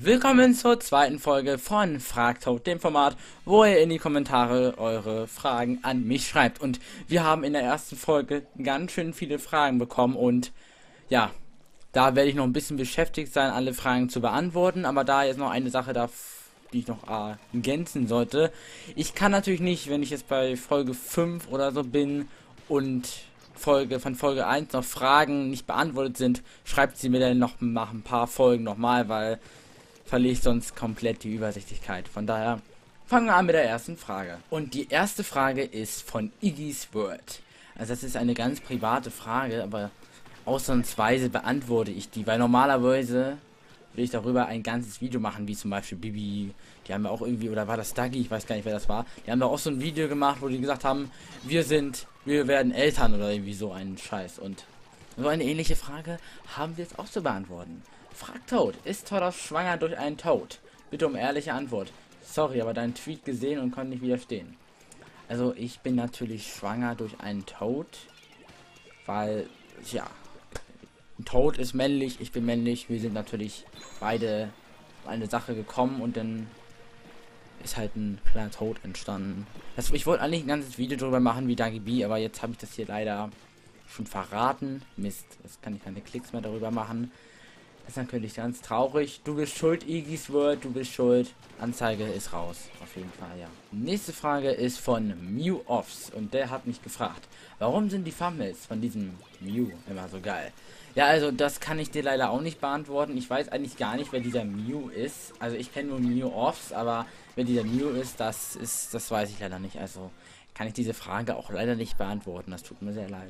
Willkommen zur zweiten Folge von Frag Toad, dem Format, wo ihr in die Kommentare eure Fragen an mich schreibt. Und wir haben in der ersten Folge ganz schön viele Fragen bekommen und ja, da werde ich noch ein bisschen beschäftigt sein, alle Fragen zu beantworten. Aber da jetzt noch eine Sache die ich noch ergänzen sollte. Ich kann natürlich nicht, wenn ich jetzt bei Folge 5 oder so bin und von Folge 1 noch Fragen nicht beantwortet sind, schreibt sie mir dann noch nach ein paar Folgen nochmal, weil verliere ich sonst komplett die Übersichtlichkeit. Von daher fangen wir an mit der ersten Frage. Und die erste Frage ist von Iggy's World. Also das ist eine ganz private Frage, aber ausnahmsweise beantworte ich die, weil normalerweise will ich darüber ein ganzes Video machen, wie zum Beispiel Bibi, die haben ja auch irgendwie, oder war das Dagi, ich weiß gar nicht, wer das war, die haben da auch so ein Video gemacht, wo die gesagt haben, wir werden Eltern oder irgendwie so einen Scheiß. Und so eine ähnliche Frage haben wir jetzt auch zu beantworten. Frag Toad, ist Todd schwanger durch einen Toad? Bitte um ehrliche Antwort. Sorry, aber deinen Tweet gesehen und konnte nicht widerstehen. Also ich bin natürlich schwanger durch einen Toad, weil, ja, ein Toad ist männlich, ich bin männlich, wir sind natürlich beide eine Sache gekommen und dann ist halt ein kleiner Toad entstanden. Ich wollte eigentlich ein ganzes Video darüber machen wie Dagi B, aber jetzt habe ich das hier leider schon verraten. Mist, jetzt kann ich keine Klicks mehr darüber machen. Das ist natürlich ganz traurig. Du bist schuld, Iggy's World, du bist schuld. Anzeige ist raus. Auf jeden Fall, ja. Nächste Frage ist von Mew Offs. Und der hat mich gefragt, warum sind die Thumbnails von diesem Mew immer so geil? Ja, also das kann ich dir leider auch nicht beantworten. Ich weiß eigentlich gar nicht, wer dieser Mew ist. Also ich kenne nur Mew Offs, aber wer dieser Mew ist, das weiß ich leider nicht. Also kann ich diese Frage auch leider nicht beantworten. Das tut mir sehr leid.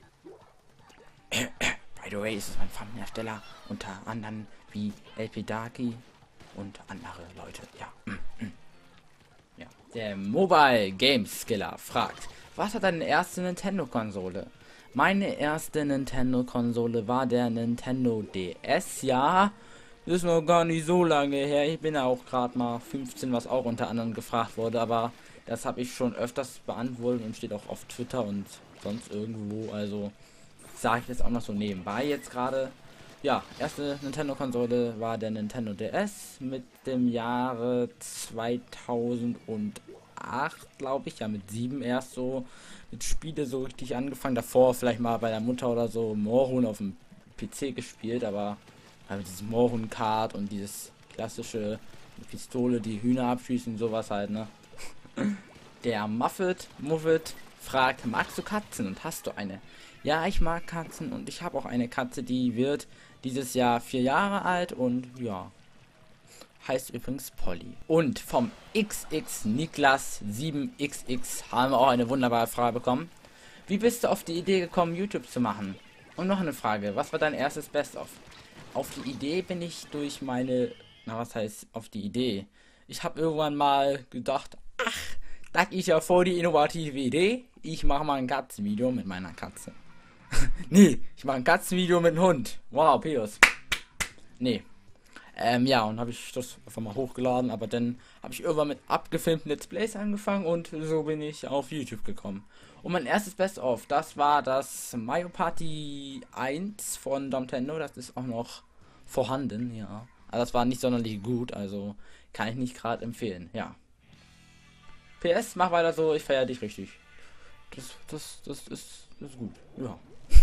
By the way, ist es mein Thumbnail-Ersteller, unter anderem wie LP Darky und andere Leute. Ja. Ja. Der Mobile Games Skiller fragt, was hat deine erste Nintendo-Konsole? Meine erste Nintendo-Konsole war der Nintendo DS. Ja, das ist noch gar nicht so lange her. Ich bin ja auch gerade mal 15, was auch unter anderem gefragt wurde, aber das habe ich schon öfters beantwortet und steht auch auf Twitter und sonst irgendwo, also sage ich jetzt auch noch so nebenbei jetzt gerade. Ja, erste Nintendo-Konsole war der Nintendo DS mit dem Jahre 2008, glaube ich. Ja, mit 7 erst so mit Spiele so richtig angefangen. Davor vielleicht mal bei der Mutter oder so Morhun auf dem PC gespielt, aber halt dieses Morhun-Kart und dieses klassische Pistole, die Hühner abschießen, sowas halt, ne? Der Muffet fragt, magst du Katzen und hast du eine? Ja, ich mag Katzen und ich habe auch eine Katze, die wird dieses Jahr 4 Jahre alt und ja, heißt übrigens Polly. Und vom XX Niklas 7XX haben wir auch eine wunderbare Frage bekommen. Wie bist du auf die Idee gekommen, YouTube zu machen? Und noch eine Frage, was war dein erstes Best-of? Auf die Idee bin ich durch meine, was heißt auf die Idee? Ich habe irgendwann mal gedacht, ach, das ist ja voll die innovative Idee. Ich mache mal ein Katzenvideo mit meiner Katze. Nee, ich mache ein Katzenvideo mit einem Hund. Wow, Pius. Nee. Ja, und habe ich das einfach mal hochgeladen, aber dann habe ich irgendwann mit abgefilmten Let's Plays angefangen und so bin ich auf YouTube gekommen. Und mein erstes Best-of, das war das Mario Party 1 von Nintendo, das ist auch noch vorhanden, ja. Aber das war nicht sonderlich gut, also kann ich nicht gerade empfehlen, ja. PS, mach weiter so, ich feiere dich richtig. Das ist gut, ja.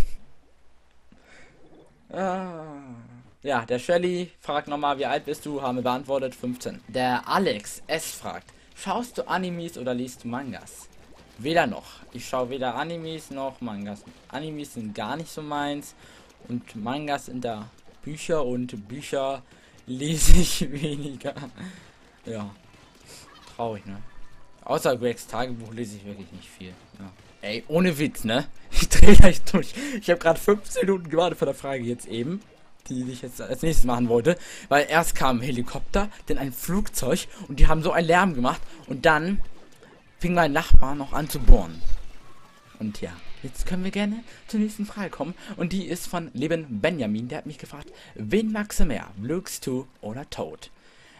Ja, der Shelly fragt nochmal, wie alt bist du? Haben wir beantwortet, 15. Der Alex S. fragt, schaust du Animes oder liest du Mangas? Weder noch. Ich schaue weder Animes noch Mangas. Animes sind gar nicht so meins und Mangas sind da Bücher und Bücher lese ich weniger. Ja, traurig, ne? Außer Gregs Tagebuch lese ich wirklich nicht viel. Ja. Ey, ohne Witz, ne? Ich drehe gleich durch. Ich habe gerade 15 Minuten gewartet vor der Frage jetzt eben, die ich jetzt als nächstes machen wollte. Weil erst kam ein Helikopter, dann ein Flugzeug und die haben so einen Lärm gemacht. Und dann fing mein Nachbar noch an zu bohren. Und ja, jetzt können wir gerne zur nächsten Frage kommen. Und die ist von Leben Benjamin. Der hat mich gefragt, wen magst du mehr? Blue X2 oder Toad?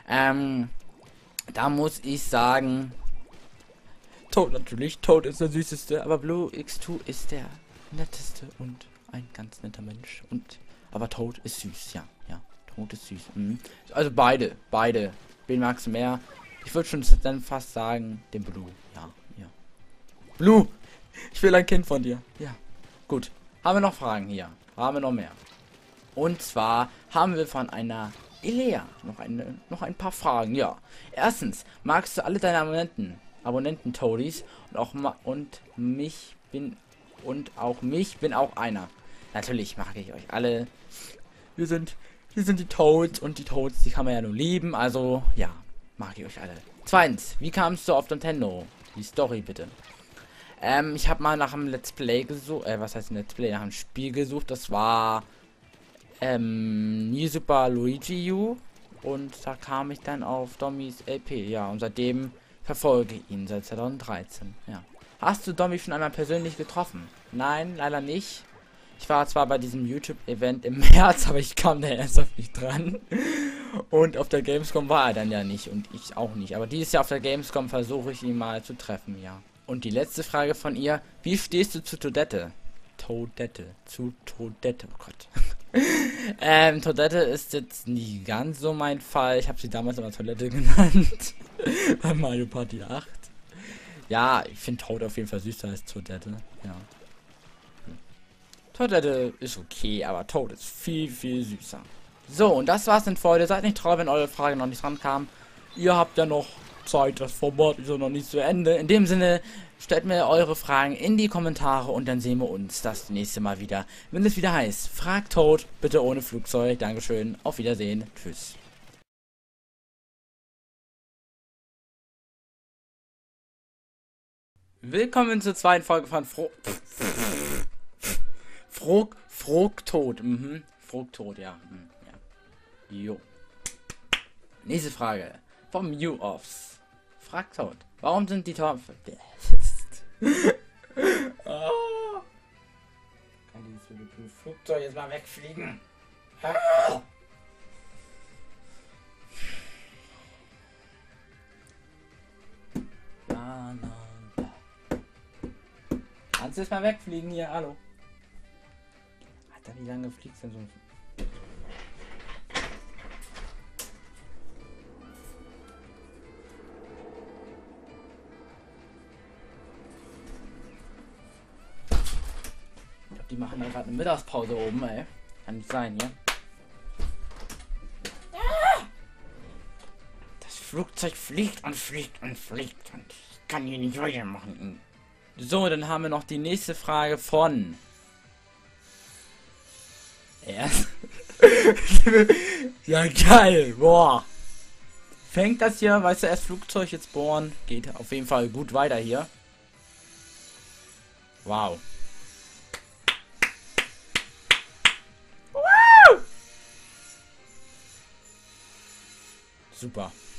Da muss ich sagen, Toad natürlich. Toad ist der süßeste, aber Blue X2 ist der netteste und ein ganz netter Mensch. Aber Toad ist süß, ja. Rot ist süß. Also beide. Wen magst du mehr? Ich würde schon dann fast sagen, den Blue. Ja. Blue! Ich will ein Kind von dir. Ja. Gut. Haben wir noch Fragen hier? Haben wir noch mehr? Und zwar haben wir von einer Elea noch ein paar Fragen. Ja. Erstens, magst du alle deine Abonnenten Toadies und mich bin auch einer. Natürlich mag ich euch alle. Wir sind die Toads und die Toads, die kann man ja nur lieben. Also, ja, mag ich euch alle. Zweitens, wie kamst du auf Nintendo? Die Story bitte. Ich habe mal nach einem Let's Play gesucht. Was heißt ein Let's Play? Nach einem Spiel gesucht. Das war New Super Luigi U. Und da kam ich dann auf Dommys LP. Ja, und seitdem verfolge ich ihn seit 2013. Ja. Hast du Dommy schon einmal persönlich getroffen? Nein, leider nicht. Ich war zwar bei diesem YouTube-Event im März, aber ich kam da ernsthaft nicht dran. Und auf der Gamescom war er dann ja nicht und ich auch nicht. Aber dieses Jahr auf der Gamescom versuche ich ihn mal zu treffen, ja. Und die letzte Frage von ihr: Wie stehst du zu Toadette? Toadette, oh Gott. Toadette ist jetzt nie ganz so mein Fall. Ich habe sie damals immer Toilette genannt. Bei Mario Party 8. Ja, ich finde Toad auf jeden Fall süßer als Toadette. Ja. Toadette ist okay, aber Toad ist viel süßer. So, und das war's denn für heute. Seid nicht traurig, wenn eure Frage noch nicht rankam. Ihr habt ja noch Zeit, das Format ist ja noch nicht zu Ende. In dem Sinne, stellt mir eure Fragen in die Kommentare und dann sehen wir uns das nächste Mal wieder. Wenn es wieder heißt, fragt Toad, bitte ohne Flugzeug. Dankeschön, auf Wiedersehen, tschüss. Willkommen zur zweiten Folge von Frogtod. Frogtod, ja. Ja. Jo. Nächste Frage. Vom You-Offs. Fragt Toad. Warum sind die Tore verletzt? Oh. Kann dieses Flugzeug jetzt mal wegfliegen? Ah. Kannst du jetzt mal wegfliegen hier? Hallo. Alter, wie lange fliegst du denn so? Ich glaube, die machen da gerade eine Mittagspause oben, ey. Kann nicht sein, hier. Das Flugzeug fliegt und ich kann hier nicht weitermachen. So, dann haben wir noch die nächste Frage von... Ja, geil. Boah. Fängt das hier, weißt du, erst Flugzeug, jetzt bohren. Geht auf jeden Fall gut weiter hier. Wow. Super.